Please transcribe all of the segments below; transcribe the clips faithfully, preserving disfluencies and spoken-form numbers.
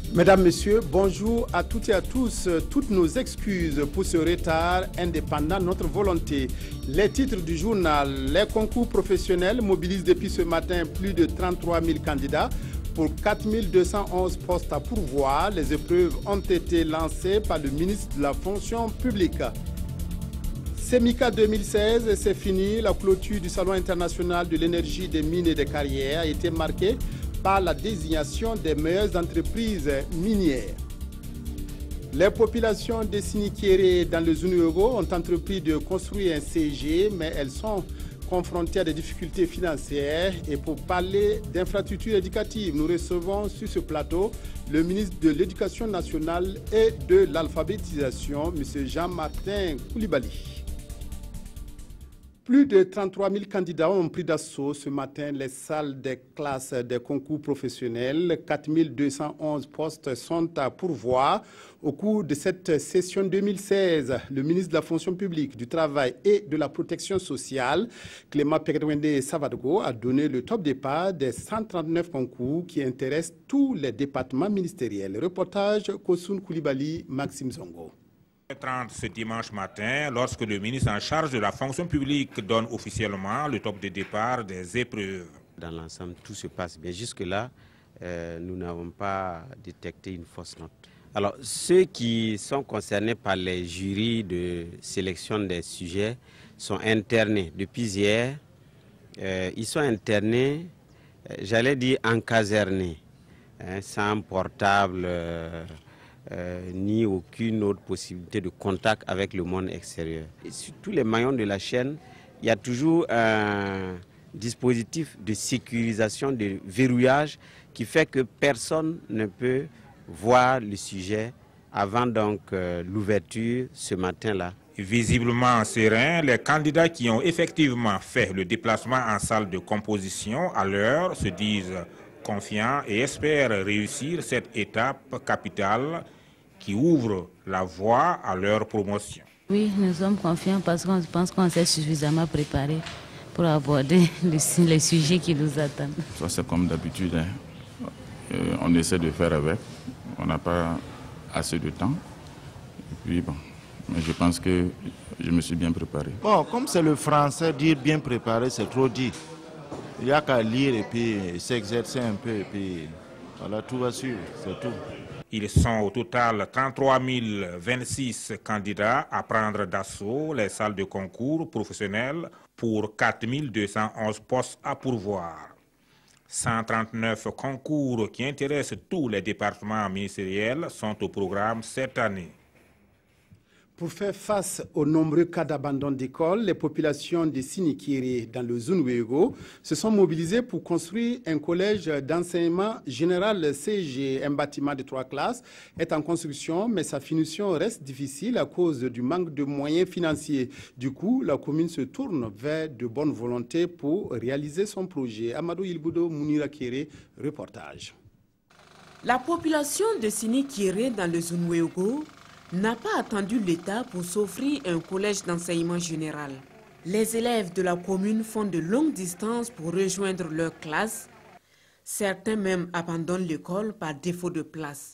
Mesdames, Messieurs, bonjour à toutes et à tous. Toutes nos excuses pour ce retard indépendant de notre volonté. Les titres du journal. Les concours professionnels mobilisent depuis ce matin plus de trente-trois mille candidats pour quatre mille deux cent onze postes à pourvoir. Les épreuves ont été lancées par le ministre de la fonction publique. Semica deux mille seize, c'est fini. La clôture du Salon international de l'énergie, des mines et des carrières a été marquée par la désignation des meilleures entreprises minières. Les populations de Sinikéré dans le Zunwego ont entrepris de construire un C G, mais elles sont confrontées à des difficultés financières. Et pour parler d'infrastructures éducatives, nous recevons sur ce plateau le ministre de l'Éducation nationale et de l'alphabétisation, M. Jean-Martin Koulibaly. Plus de trente-trois mille candidats ont pris d'assaut ce matin les salles des classes des concours professionnels. quatre mille deux cent onze postes sont à pourvoir au cours de cette session deux mille seize. Le ministre de la fonction publique, du travail et de la protection sociale, Clément Pekrewende Savadogo, a donné le top départ des cent trente-neuf concours qui intéressent tous les départements ministériels. Reportage Kosun Koulibaly, Maxime Zongo. trente ce dimanche matin, lorsque le ministre en charge de la fonction publique donne officiellement le top de départ des épreuves. Dans l'ensemble, tout se passe bien. Jusque-là, euh, nous n'avons pas détecté une fausse note. Alors, ceux qui sont concernés par les jurys de sélection des sujets sont internés depuis hier. Euh, ils sont internés, euh, j'allais dire encasernés, hein, sans portable. Euh, Euh, ni aucune autre possibilité de contact avec le monde extérieur. Et sur tous les maillons de la chaîne, il y a toujours un dispositif de sécurisation, de verrouillage qui fait que personne ne peut voir le sujet avant donc euh, l'ouverture ce matin-là. Visiblement sereins, les candidats qui ont effectivement fait le déplacement en salle de composition à l'heure se disent confiants et espèrent réussir cette étape capitale qui ouvre la voie à leur promotion. Oui, nous sommes confiants parce qu'on pense qu'on s'est suffisamment préparé pour aborder les, les sujets qui nous attendent. Ça, c'est comme d'habitude, hein. euh, on essaie de faire avec, on n'a pas assez de temps. Et puis bon, mais je pense que je me suis bien préparé. Bon, comme c'est le français, dire bien préparé, c'est trop dit. Il n'y a qu'à lire et puis s'exercer un peu et puis voilà, tout va suivre, c'est tout. Ils sont au total trente-trois mille vingt-six candidats à prendre d'assaut les salles de concours professionnels pour quatre mille deux cent onze postes à pourvoir. cent trente-neuf concours qui intéressent tous les départements ministériels sont au programme cette année. Pour faire face aux nombreux cas d'abandon d'école, les populations de Sinikéré dans le Zunwego se sont mobilisées pour construire un collège d'enseignement général C G. Un bâtiment de trois classes est en construction, mais sa finition reste difficile à cause du manque de moyens financiers. Du coup, la commune se tourne vers de bonnes volontés pour réaliser son projet. Amadou Ilboudo, Mounira Kéré, reportage. La population de Sinikéré dans le Zunwego n'a pas attendu l'État pour s'offrir un collège d'enseignement général. Les élèves de la commune font de longues distances pour rejoindre leur classe. Certains même abandonnent l'école par défaut de place.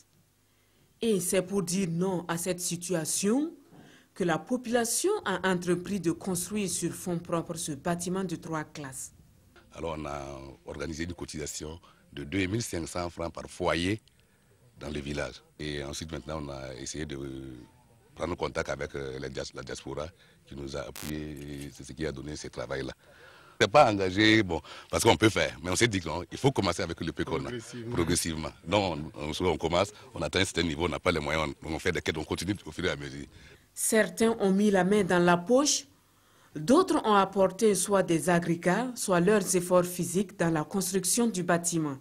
Et c'est pour dire non à cette situation que la population a entrepris de construire sur fonds propres ce bâtiment de trois classes. Alors on a organisé une cotisation de deux mille cinq cents francs par foyer dans le village. Et ensuite, maintenant, on a essayé de prendre contact avec la diaspora qui nous a appuyé. C'est ce qui a donné ce travail-là. On n'est pas engagé, bon, parce qu'on peut faire, mais on s'est dit qu'il faut commencer avec le peu qu'on a, progressivement. Donc, on, on, on commence, on atteint un certain niveau, on n'a pas les moyens, on, on fait des quêtes, on continue au fur et à mesure. Certains ont mis la main dans la poche, d'autres ont apporté soit des agrégats, soit leurs efforts physiques dans la construction du bâtiment.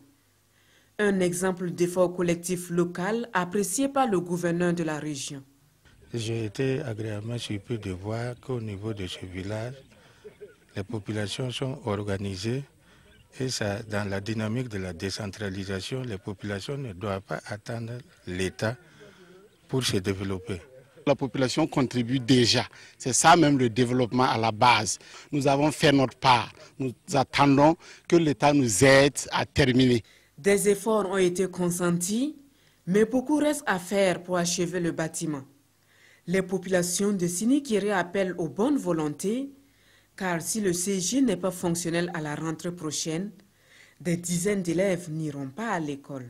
Un exemple d'effort collectif local apprécié par le gouverneur de la région. J'ai été agréablement surpris de voir qu'au niveau de ce village, les populations sont organisées et ça, dans la dynamique de la décentralisation, les populations ne doivent pas attendre l'État pour se développer. La population contribue déjà. C'est ça même le développement à la base. Nous avons fait notre part. Nous attendons que l'État nous aide à terminer. Des efforts ont été consentis. Mais beaucoup reste à faire pour achever le bâtiment. Les populations de Sinikéré appellent aux bonnes volontés, car si le C G n'est pas fonctionnel à la rentrée prochaine, des dizaines d'élèves n'iront pas à l'école.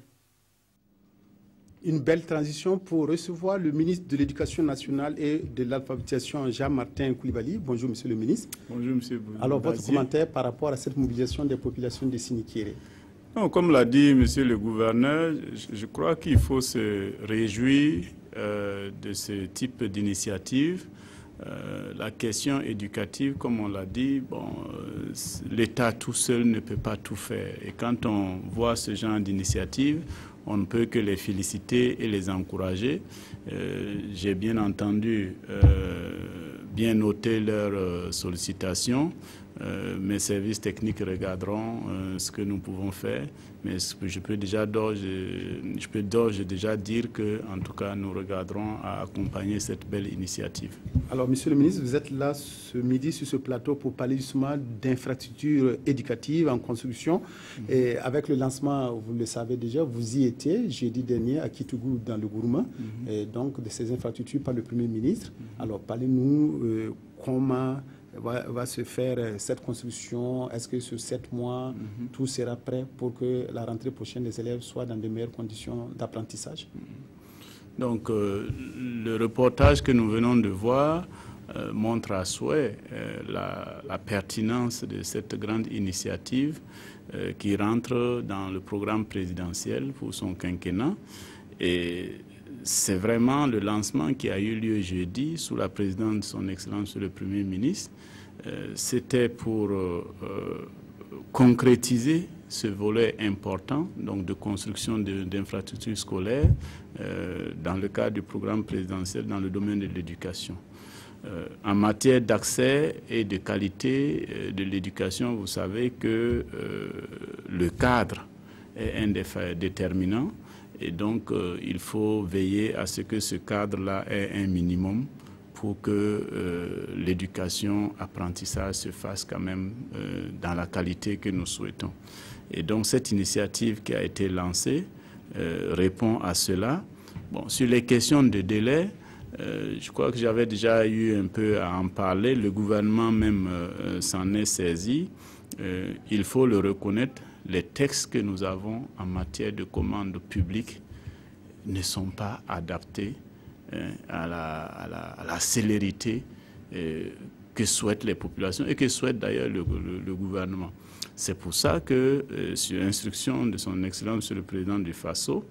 Une belle transition pour recevoir le ministre de l'Éducation nationale et de l'alphabétisation, Jean-Martin Coulibaly. Bonjour, monsieur le ministre. Bonjour, monsieur Bouzier. Alors, votre commentaire par rapport à cette mobilisation des populations de Sinikéré? Non, comme l'a dit monsieur le gouverneur, je, je crois qu'il faut se réjouir euh, de ce type d'initiative. Euh, la question éducative, comme on l'a dit, bon, euh, l'État tout seul ne peut pas tout faire. Et quand on voit ce genre d'initiative, on ne peut que les féliciter et les encourager. Euh, J'ai bien entendu, euh, bien noté leurs euh, sollicitations. Euh, mes services techniques regarderont euh, ce que nous pouvons faire, mais ce que je peux déjà d'ores, je, je peux d'ores déjà dire que, en tout cas, nous regarderons à accompagner cette belle initiative. Alors, monsieur le ministre, vous êtes là ce midi sur ce plateau pour parler justement d'infrastructures éducatives en construction. Mm-hmm. Et avec le lancement, vous le savez déjà, vous y étiez jeudi dernier à Kitougou dans le Gourma, mm-hmm. et donc de ces infrastructures par le Premier ministre. Mm-hmm. Alors, parlez-nous euh, comment Va, va se faire cette construction. Est-ce que sur sept mois, mm-hmm. tout sera prêt pour que la rentrée prochaine des élèves soient dans de meilleures conditions d'apprentissage? Donc, euh, le reportage que nous venons de voir euh, montre à souhait euh, la, la pertinence de cette grande initiative euh, qui rentre dans le programme présidentiel pour son quinquennat. Et c'est vraiment le lancement qui a eu lieu jeudi sous la présidence de son Excellence le Premier ministre. Euh, C'était pour euh, euh, concrétiser ce volet important donc de construction d'infrastructures scolaires euh, dans le cadre du programme présidentiel dans le domaine de l'éducation. Euh, en matière d'accès et de qualité euh, de l'éducation, vous savez que euh, le cadre est un des déterminants. Et donc, euh, il faut veiller à ce que ce cadre-là ait un minimum pour que euh, l'éducation, apprentissage se fasse quand même euh, dans la qualité que nous souhaitons. Et donc, cette initiative qui a été lancée euh, répond à cela. Bon, sur les questions de délai, euh, je crois que j'avais déjà eu un peu à en parler. Le gouvernement même euh, s'en est saisi. Euh, il faut le reconnaître. Les textes que nous avons en matière de commande publique ne sont pas adaptés euh, à, la, à, la, à la célérité euh, que souhaitent les populations et que souhaite d'ailleurs le, le, le gouvernement. C'est pour ça que, euh, sur instruction de son Excellence, Monsieur le Président du Faso,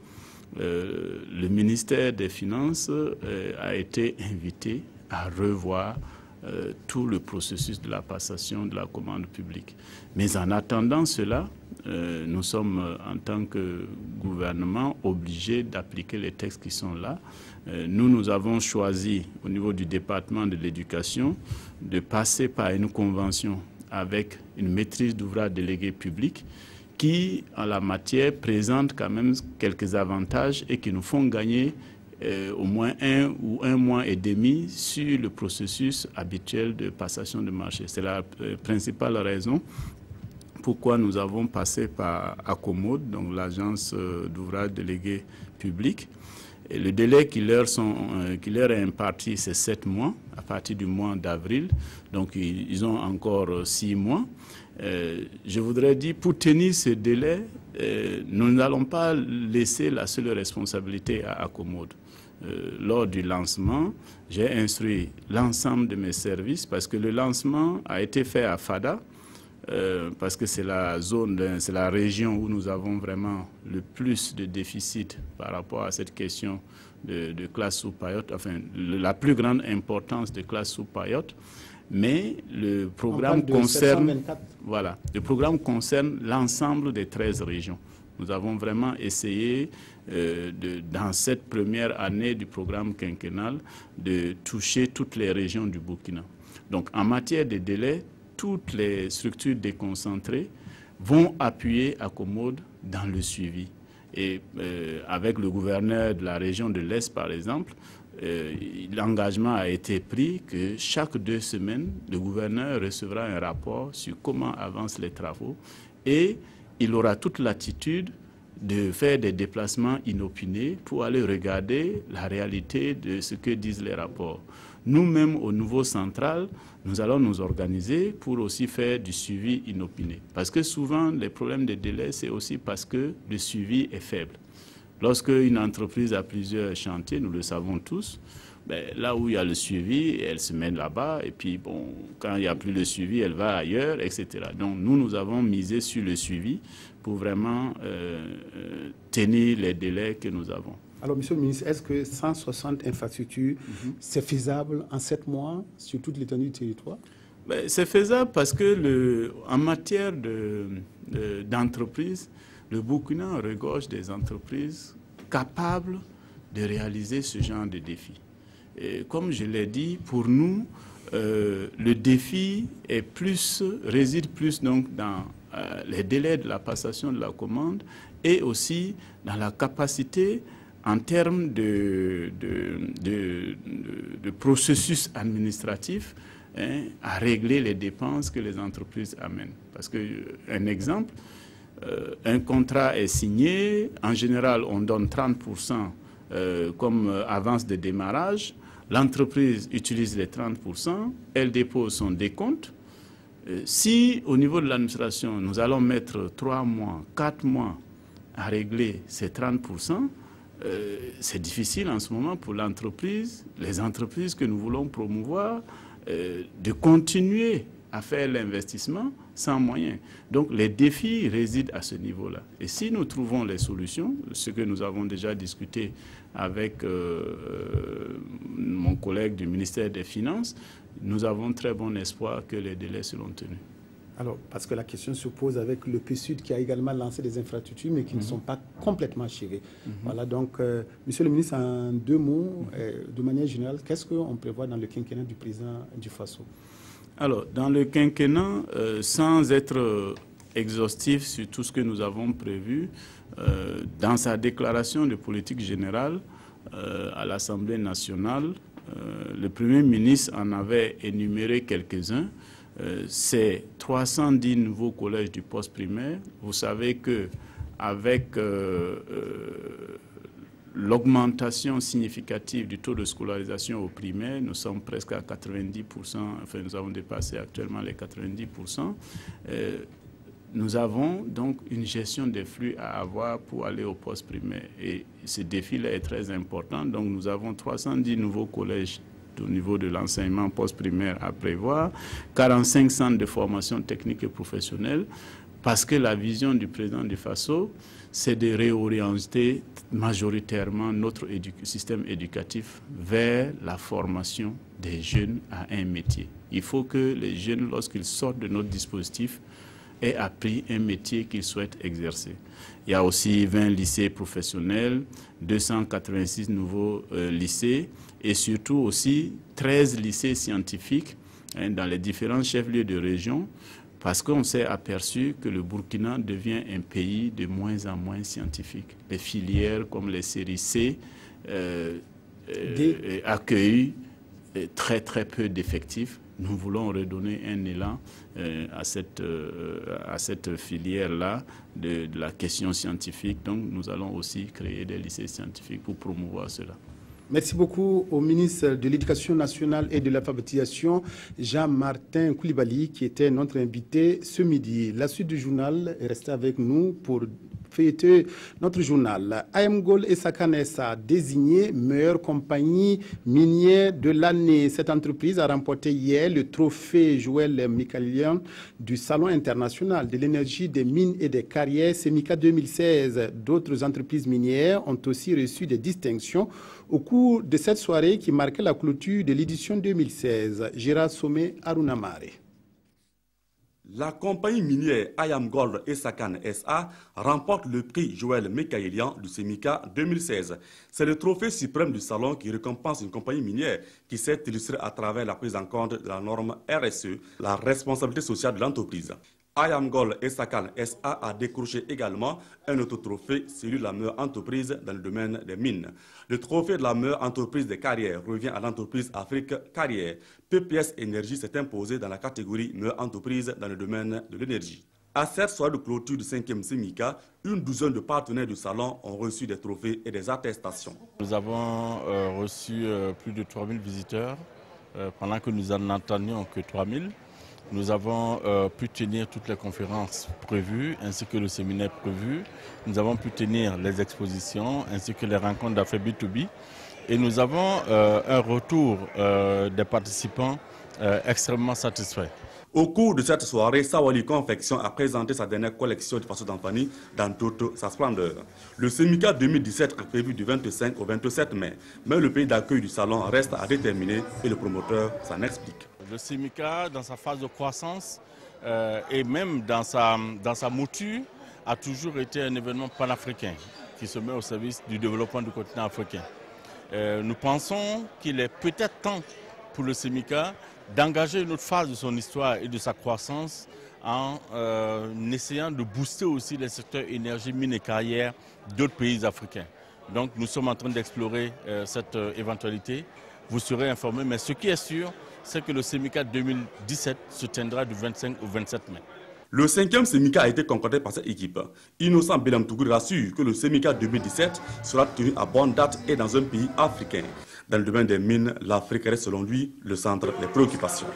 euh, le ministère des Finances euh, a été invité à revoir euh, tout le processus de la passation de la commande publique. Mais en attendant cela, Euh, nous sommes, euh, en tant que gouvernement, obligés d'appliquer les textes qui sont là. Euh, nous, nous avons choisi, au niveau du département de l'éducation, de passer par une convention avec une maîtrise d'ouvrage déléguée publique qui, en la matière, présente quand même quelques avantages et qui nous font gagner euh, au moins un ou un mois et demi sur le processus habituel de passation de marché. C'est la euh, principale raison pourquoi nous avons passé par Acomode, donc l'agence euh, d'ouvrage déléguée publique. Et le délai qui leur, sont, euh, qui leur est imparti, c'est sept mois, à partir du mois d'avril. Donc, ils, ils ont encore euh, six mois. Euh, je voudrais dire, pour tenir ce délai, euh, nous n'allons pas laisser la seule responsabilité à Acomode. Euh, lors du lancement, j'ai instruit l'ensemble de mes services, parce que le lancement a été fait à Fada, Euh, parce que c'est la zone, c'est la région où nous avons vraiment le plus de déficit par rapport à cette question de, de classe sous paillote, enfin le, la plus grande importance de classe sous paillote. Mais le programme concerne, voilà, le programme concerne l'ensemble des treize régions. Nous avons vraiment essayé, euh, de, dans cette première année du programme quinquennal, de toucher toutes les régions du Burkina. Donc, en matière de délai, toutes les structures déconcentrées vont appuyer Acomode dans le suivi. Et euh, avec le gouverneur de la région de l'Est, par exemple, euh, l'engagement a été pris que chaque deux semaines, le gouverneur recevra un rapport sur comment avancent les travaux et il aura toute l'attitude de faire des déplacements inopinés pour aller regarder la réalité de ce que disent les rapports. Nous-mêmes, au niveau central, nous allons nous organiser pour aussi faire du suivi inopiné. Parce que souvent, les problèmes de délai, c'est aussi parce que le suivi est faible. Lorsque une entreprise a plusieurs chantiers, nous le savons tous, ben, là où il y a le suivi, elle se met là-bas, et puis bon, quand il n'y a plus le suivi, elle va ailleurs, et cetera. Donc nous, nous avons misé sur le suivi pour vraiment euh, euh, tenir les délais que nous avons. Alors, Monsieur le ministre, est-ce que cent soixante infrastructures, mm-hmm. c'est faisable en sept mois sur toute l'étendue du territoire? Ben, c'est faisable parce que le, en matière de, de, d'entreprise, le Burkina regorge des entreprises capables de réaliser ce genre de défi. Et comme je l'ai dit, pour nous, euh, le défi est plus, réside plus donc dans euh, les délais de la passation de la commande et aussi dans la capacité en termes de, de, de, de, de processus administratif hein, à régler les dépenses que les entreprises amènent. Parce que, un exemple, euh, un contrat est signé, en général on donne trente pour cent euh, comme avance de démarrage, l'entreprise utilise les trente pour cent, elle dépose son décompte. Euh, si au niveau de l'administration nous allons mettre trois mois, quatre mois à régler ces trente pour cent, Euh, c'est difficile en ce moment pour l'entreprise, les entreprises que nous voulons promouvoir, euh, de continuer à faire l'investissement sans moyens. Donc les défis résident à ce niveau-là. Et si nous trouvons les solutions, ce que nous avons déjà discuté avec euh, mon collègue du ministère des Finances, nous avons très bon espoir que les délais seront tenus. Alors, parce que la question se pose avec le P S U D qui a également lancé des infrastructures, mais qui mm-hmm. ne sont pas complètement achevées. Mm-hmm. Voilà, donc, euh, Monsieur le ministre, en deux mots, mm-hmm. euh, de manière générale, qu'est-ce qu'on prévoit dans le quinquennat du président du Faso? Alors, dans le quinquennat, euh, sans être euh, exhaustif sur tout ce que nous avons prévu, euh, dans sa déclaration de politique générale euh, à l'Assemblée nationale, euh, le Premier ministre en avait énuméré quelques-uns. Euh, c'est trois cent dix nouveaux collèges du poste primaire. Vous savez qu'avec euh, euh, l'augmentation significative du taux de scolarisation au primaire, nous sommes presque à quatre-vingt-dix pour cent, enfin nous avons dépassé actuellement les quatre-vingt-dix pour cent. Euh, nous avons donc une gestion des flux à avoir pour aller au poste primaire. Et ce défi-là est très important. Donc nous avons trois cent dix nouveaux collèges au niveau de l'enseignement post-primaire à prévoir, quarante-cinq centres de formation technique et professionnelle, parce que la vision du président du Faso, c'est de réorienter majoritairement notre édu- système éducatif vers la formation des jeunes à un métier. Il faut que les jeunes, lorsqu'ils sortent de notre dispositif, aient appris un métier qu'ils souhaitent exercer. Il y a aussi vingt lycées professionnels, deux cent quatre-vingt-six nouveaux euh, lycées, et surtout aussi treize lycées scientifiques hein, dans les différents chefs-lieux de région, parce qu'on s'est aperçu que le Burkina devient un pays de moins en moins scientifique. Les filières comme les séries C euh, euh, accueillent très très peu d'effectifs. Nous voulons redonner un élan euh, à cette, euh, à cette filière-là de, de la question scientifique. Donc nous allons aussi créer des lycées scientifiques pour promouvoir cela. Merci beaucoup au ministre de l'Éducation nationale et de l'alphabétisation, Jean-Martin Koulibaly, qui était notre invité ce midi. La suite du journal est restée avec nous pour feuilleter notre journal. Ayamgol et Sakanessa, désigné meilleure compagnie minière de l'année. Cette entreprise a remporté hier le trophée Joël Mikalian du Salon international de l'énergie des mines et des carrières Semica deux mille seize. D'autres entreprises minières ont aussi reçu des distinctions au cours de cette soirée qui marquait la clôture de l'édition deux mille seize. Gérard Sommet, Arunamare. La compagnie minière Ayam Gold et Sakan S A remporte le prix Joël Mekaelian du Semica deux mille seize. C'est le trophée suprême du salon qui récompense une compagnie minière qui s'est illustrée à travers la prise en compte de la norme R S E, la responsabilité sociale de l'entreprise. Ayam Gold et Sakan S A a décroché également un autre trophée, celui de la meilleure entreprise dans le domaine des mines. Le trophée de la meilleure entreprise des carrières revient à l'entreprise Afrique Carrière. P P S Énergie s'est imposé dans la catégorie meilleure entreprise dans le domaine de l'énergie. À cette soirée de clôture du cinquième Semika, une douzaine de partenaires du salon ont reçu des trophées et des attestations. Nous avons euh, reçu euh, plus de trois mille visiteurs, euh, pendant que nous n'en attendions que trois mille. Nous avons euh, pu tenir toutes les conférences prévues, ainsi que le séminaire prévu. Nous avons pu tenir les expositions, ainsi que les rencontres d'affaires B deux B. Et nous avons euh, un retour euh, des participants euh, extrêmement satisfaits. Au cours de cette soirée, Sawali Confection a présenté sa dernière collection de façon d'Anfani dans toute sa splendeur. Le Semika deux mille dix-sept est prévu du vingt-cinq au vingt-sept mai, mais le pays d'accueil du salon reste à déterminer et le promoteur s'en explique. Le Semika, dans sa phase de croissance euh, et même dans sa, dans sa mouture, a toujours été un événement panafricain qui se met au service du développement du continent africain. Euh, nous pensons qu'il est peut-être temps pour le Semika d'engager une autre phase de son histoire et de sa croissance en euh, essayant de booster aussi les secteurs énergie, mines et carrières d'autres pays africains. Donc nous sommes en train d'explorer euh, cette euh, éventualité. Vous serez informés, mais ce qui est sûr, c'est que le Semika deux mille dix-sept se tiendra du vingt-cinq au vingt-sept mai. Le cinquième Semika a été concordé par cette équipe. Innocent Belamtougou rassure que le Semika deux mille dix-sept sera tenu à bonne date et dans un pays africain. Dans le domaine des mines, l'Afrique reste selon lui le centre des préoccupations.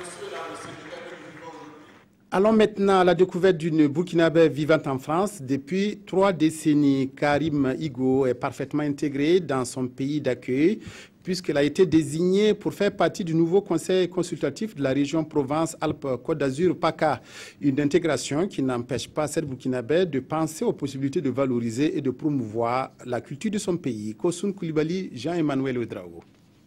Allons maintenant à la découverte d'une Burkinabé vivante en France. Depuis trois décennies, Karim Higo est parfaitement intégré dans son pays d'accueil puisqu'elle a été désignée pour faire partie du nouveau conseil consultatif de la région Provence-Alpes-Côte d'Azur-PACA. Une intégration qui n'empêche pas cette Burkinabé de penser aux possibilités de valoriser et de promouvoir la culture de son pays. Kosoun Koulibaly, Jean-Emmanuel Ouedraogo.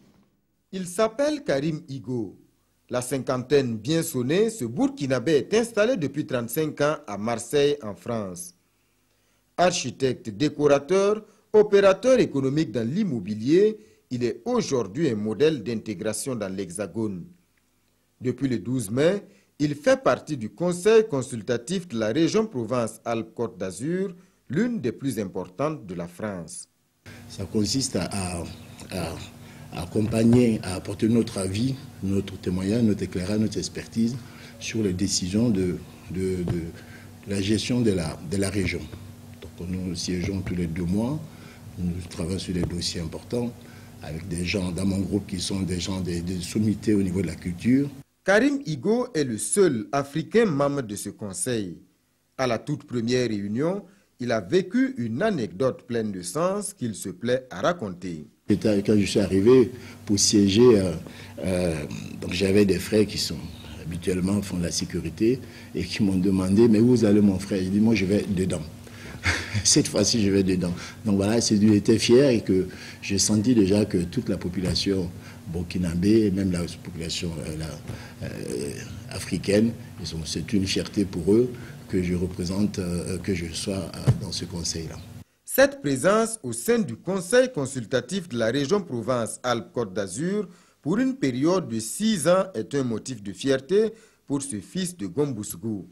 Il s'appelle Karim Higo. La cinquantaine bien sonnée, ce Burkinabé est installé depuis trente-cinq ans à Marseille, en France. Architecte, décorateur, opérateur économique dans l'immobilier, il est aujourd'hui un modèle d'intégration dans l'Hexagone. Depuis le douze mai, il fait partie du conseil consultatif de la région Provence-Alpes-Côte d'Azur, l'une des plus importantes de la France. Ça consiste à, à, à accompagner, à apporter notre avis, notre témoignage, notre éclairage, notre expertise sur les décisions de, de, de la gestion de la, de la région. Donc nous siégeons tous les deux mois, nous travaillons sur des dossiers importants avec des gens dans mon groupe qui sont des gens des, des sommités au niveau de la culture. Karim Higo est le seul Africain membre de ce conseil. À la toute première réunion, il a vécu une anecdote pleine de sens qu'il se plaît à raconter. Quand je suis arrivé pour siéger, euh, euh, donc j'avais des frères qui sont habituellement font de la sécurité et qui m'ont demandé, mais où vous allez mon frère? J'ai dit, moi je vais dedans. Cette fois-ci, je vais dedans. Donc voilà, j'étais fier et que j'ai senti déjà que toute la population burkinabé, et même la population euh, la, euh, africaine, c'est une fierté pour eux que je représente, euh, que je sois euh, dans ce conseil-là. Cette présence au sein du conseil consultatif de la région Provence-Alpes-Côte d'Azur pour une période de six ans est un motif de fierté pour ce fils de Gombousgou.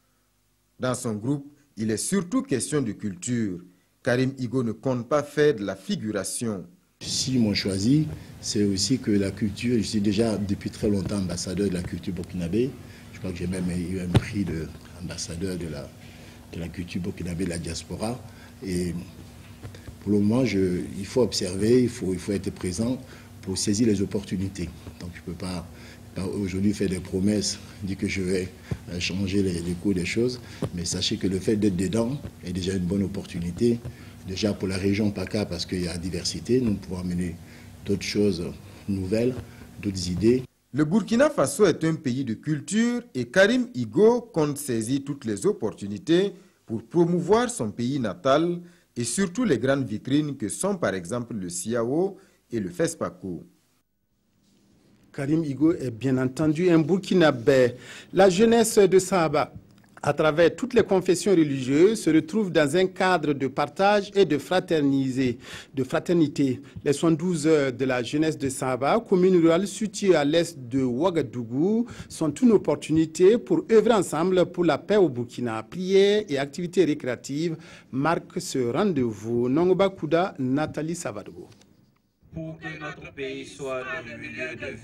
Dans son groupe, il est surtout question de culture. Karim Higo ne compte pas faire de la figuration. Si m'ont choisi, c'est aussi que la culture, je suis déjà depuis très longtemps ambassadeur de la culture burkinabé. Je crois que j'ai même eu un prix d'ambassadeur de la, de la culture burkinabé, de la diaspora. Et pour le moment, je, il faut observer, il faut, il faut être présent pour saisir les opportunités. Donc je ne peux pas, pas aujourd'hui faire des promesses, dire que je vais changer les, les cours des choses, mais sachez que le fait d'être dedans est déjà une bonne opportunité, déjà pour la région PACA parce qu'il y a diversité, nous pouvons amener d'autres choses nouvelles, d'autres idées. Le Burkina Faso est un pays de culture et Karim Higo compte saisir toutes les opportunités pour promouvoir son pays natal et surtout les grandes vitrines que sont par exemple le C I A O et le FESPACO. Karim Higo est bien entendu un Burkinabé. La jeunesse de Sahaba, à travers toutes les confessions religieuses, se retrouve dans un cadre de partage et de fraternité. De fraternité. Les soixante-douze heures de la jeunesse de Sahaba, commune rurale située à l'est de Ouagadougou, sont une opportunité pour œuvrer ensemble pour la paix au Burkina. Prières et activités récréatives marquent ce rendez-vous. Nongoba Kouda, Nathalie Savadogo. Pour que notre pays soit le milieu de vie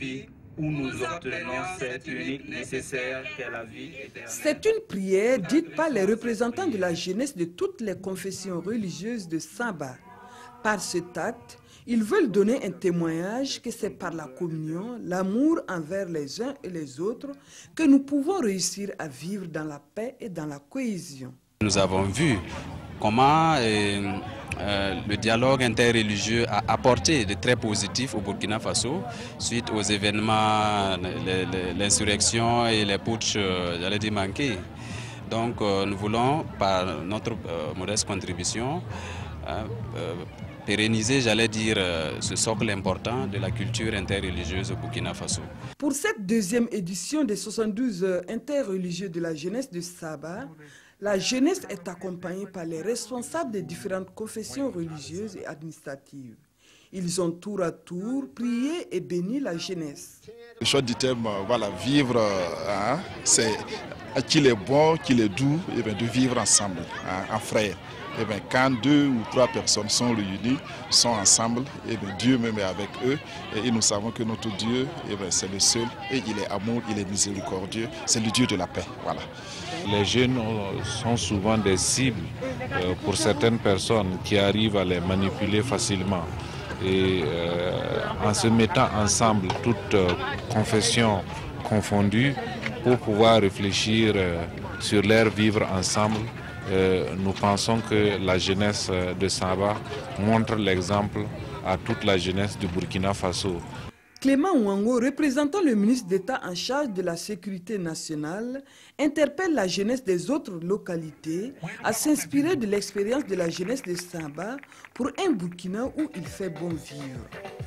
où nous obtenons cette unique nécessaire qu'est la vie éternelle. C'est une prière dite par les représentants de la jeunesse de toutes les confessions religieuses de Samba. Par cet acte, ils veulent donner un témoignage que c'est par la communion, l'amour envers les uns et les autres que nous pouvons réussir à vivre dans la paix et dans la cohésion. Nous avons vu comment euh, euh, le dialogue interreligieux a apporté de très positifs au Burkina Faso suite aux événements, l'insurrection et les putschs, euh, j'allais dire, manqués. Donc euh, nous voulons, par notre euh, modeste contribution, euh, euh, pérenniser, j'allais dire, euh, ce socle important de la culture interreligieuse au Burkina Faso. Pour cette deuxième édition des soixante-douze heures interreligieux de la jeunesse de Saba, la jeunesse est accompagnée par les responsables des différentes confessions religieuses et administratives. Ils ont tour à tour prié et béni la jeunesse. Le choix du thème, voilà, vivre, hein, c'est qu'il est bon, qu'il est doux, et bien de vivre ensemble, hein, en frères. Et bien, quand deux ou trois personnes sont réunies, sont ensemble, et bien, Dieu même est avec eux. Et nous savons que notre Dieu, et bien, c'est le seul. Et il est amour, il est miséricordieux. C'est le Dieu de la paix. Voilà. Les jeunes sont souvent des cibles pour certaines personnes qui arrivent à les manipuler facilement. Et euh, en se mettant ensemble, toutes euh, confessions confondues, pour pouvoir réfléchir euh, sur leur vivre ensemble, Euh, nous pensons que la jeunesse de Saba montre l'exemple à toute la jeunesse du Burkina Faso. Clément Ouango, représentant le ministre d'État en charge de la sécurité nationale, interpelle la jeunesse des autres localités à s'inspirer de l'expérience de la jeunesse de Saba pour un Burkina où il fait bon vivre.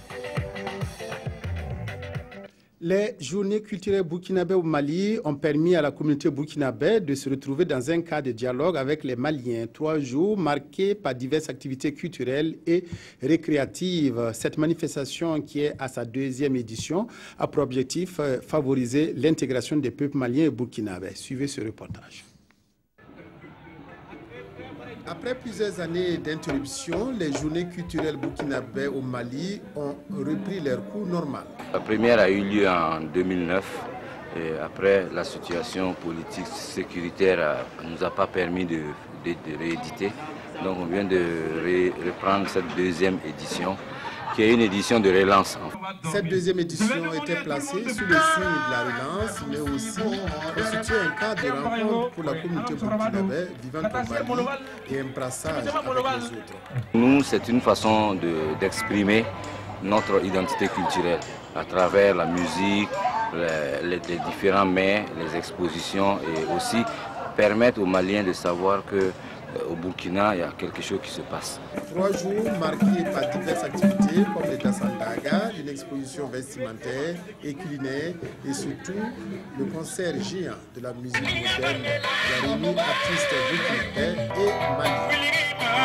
Les journées culturelles burkinabées au Mali ont permis à la communauté burkinabé de se retrouver dans un cadre de dialogue avec les Maliens. Trois jours marqués par diverses activités culturelles et récréatives. Cette manifestation, qui est à sa deuxième édition, a pour objectif de favoriser l'intégration des peuples maliens et burkinabés. Suivez ce reportage. Après plusieurs années d'interruption, les journées culturelles burkinabées au Mali ont repris leur cours normal. La première a eu lieu en deux mille neuf. Et après, la situation politique sécuritaire ne nous a pas permis de, de, de rééditer. Donc on vient de ré, reprendre cette deuxième édition, qui est une édition de relance. Cette deuxième édition était placée sous le signe de la relance, mais aussi constitue un cadre de rencontre pour la communauté burkinabé vivant au Mali et un brassage avec les autres. Nous, c'est une façon d'exprimer de, notre identité culturelle à travers la musique, les, les, les différents mets, les expositions, et aussi permettre aux Maliens de savoir que au Burkina, il y a quelque chose qui se passe. Trois jours marqués par diverses activités comme les Dassandaga, une exposition vestimentaire et culinaire, et surtout le concert géant de la musique moderne qui a réuni artistes burkinabés et maliens.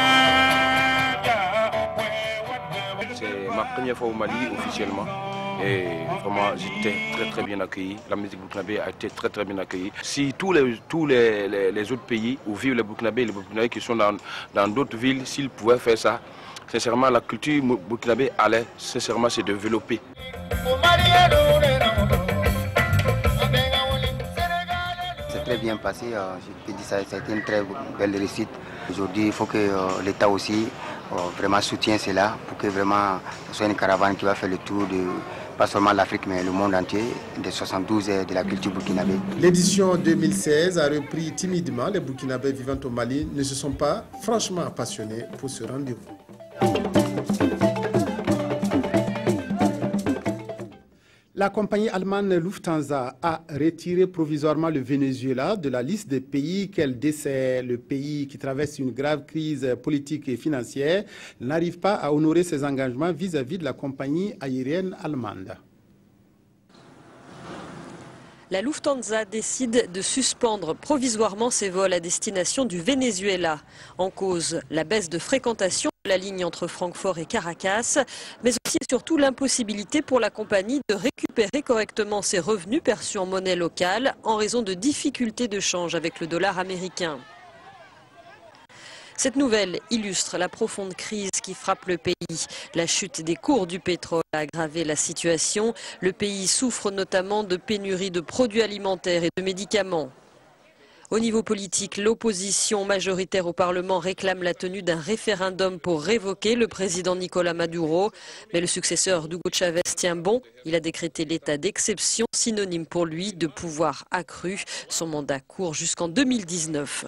C'est ma première fois au Mali officiellement. Et vraiment, j'étais très très bien accueilli. La musique burkinabé a été très très bien accueillie. Si tous les, tous les, les, les autres pays où vivent les burkinabés, les burkinabés qui sont dans d'autres villes, s'ils pouvaient faire ça, sincèrement, la culture burkinabé allait sincèrement se développer. C'est très bien passé, je peux dire ça, ça a été une très belle réussite. Aujourd'hui, il faut que euh, l'État aussi euh, vraiment soutienne cela pour que vraiment ce soit une caravane qui va faire le tour de pas seulement l'Afrique, mais le monde entier, des soixante-douze de la culture burkinabé. L'édition deux mille seize a repris timidement. Les Burkinabés vivant au Mali ne se sont pas franchement passionnés pour ce rendez-vous. La compagnie allemande Lufthansa a retiré provisoirement le Venezuela de la liste des pays qu'elle dessert. Le pays qui traverse une grave crise politique et financière n'arrive pas à honorer ses engagements vis-à-vis de la compagnie aérienne allemande. La Lufthansa décide de suspendre provisoirement ses vols à destination du Venezuela. En cause, la baisse de fréquentation de la ligne entre Francfort et Caracas, mais aussi et surtout l'impossibilité pour la compagnie de récupérer correctement ses revenus perçus en monnaie locale en raison de difficultés de change avec le dollar américain. Cette nouvelle illustre la profonde crise qui frappe le pays. La chute des cours du pétrole a aggravé la situation. Le pays souffre notamment de pénuries de produits alimentaires et de médicaments. Au niveau politique, l'opposition majoritaire au Parlement réclame la tenue d'un référendum pour révoquer le président Nicolás Maduro. Mais le successeur d'Hugo Chávez tient bon. Il a décrété l'état d'exception, synonyme pour lui de pouvoir accru. Son mandat court jusqu'en deux mille dix-neuf.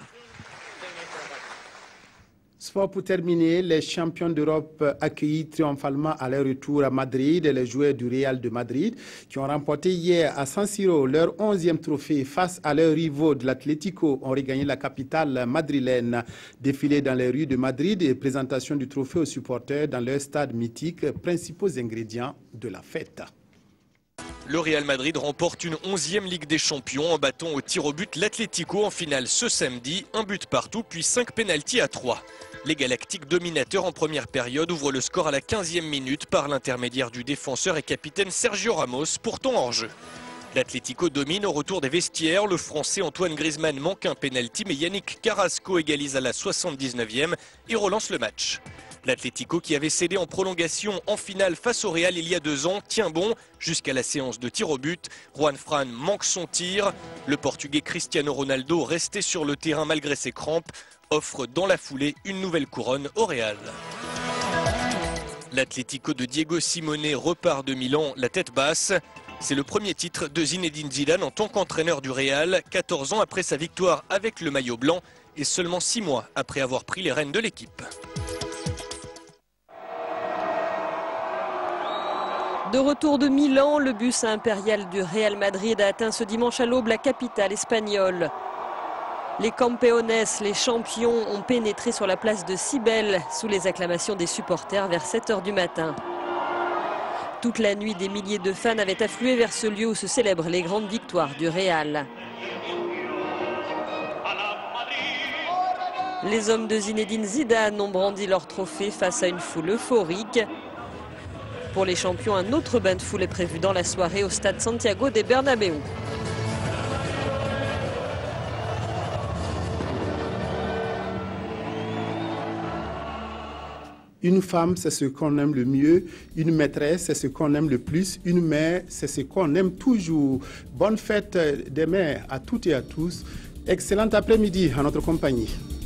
Sport pour terminer, les champions d'Europe accueillis triomphalement à leur retour à Madrid, les joueurs du Real de Madrid qui ont remporté hier à San Siro leur onzième trophée face à leurs rivaux de l'Atlético ont regagné la capitale madrilène. Défilé dans les rues de Madrid et présentation du trophée aux supporters dans leur stade mythique, principaux ingrédients de la fête. Le Real Madrid remporte une onzième Ligue des Champions en battant au tir au but l'Atlético en finale ce samedi, un but partout puis cinq pénaltys à trois. Les Galactiques dominateurs en première période ouvrent le score à la quinzième minute par l'intermédiaire du défenseur et capitaine Sergio Ramos, pourtant hors jeu. L'Atlético domine au retour des vestiaires. Le Français Antoine Griezmann manque un pénalty, mais Yannick Carrasco égalise à la soixante-dix-neuvième et relance le match. L'Atlético, qui avait cédé en prolongation en finale face au Real il y a deux ans, tient bon jusqu'à la séance de tir au but. Juan Fran manque son tir. Le Portugais Cristiano Ronaldo, resté sur le terrain malgré ses crampes, offre dans la foulée une nouvelle couronne au Real. L'Atlético de Diego Simeone repart de Milan la tête basse. C'est le premier titre de Zinedine Zidane en tant qu'entraîneur du Real, quatorze ans après sa victoire avec le maillot blanc et seulement six mois après avoir pris les rênes de l'équipe. De retour de Milan, le bus impérial du Real Madrid a atteint ce dimanche à l'aube la capitale espagnole. Les campeones, les champions, ont pénétré sur la place de Cibel sous les acclamations des supporters vers sept heures du matin. Toute la nuit, des milliers de fans avaient afflué vers ce lieu où se célèbrent les grandes victoires du Real. Les hommes de Zinedine Zidane ont brandi leur trophée face à une foule euphorique. Pour les champions, un autre bain de foule est prévu dans la soirée au stade Santiago de Bernabéu. Une femme, c'est ce qu'on aime le mieux. Une maîtresse, c'est ce qu'on aime le plus. Une mère, c'est ce qu'on aime toujours. Bonne fête des mères à toutes et à tous. Excellent après-midi à notre compagnie.